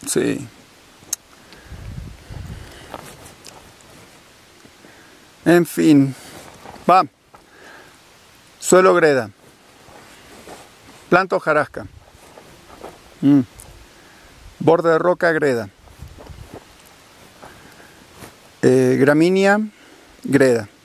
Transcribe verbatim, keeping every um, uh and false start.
Sí. En fin. Va. Suelo greda. Planta hojarasca. Mm. Borde de roca greda. Eh, gramínea greda.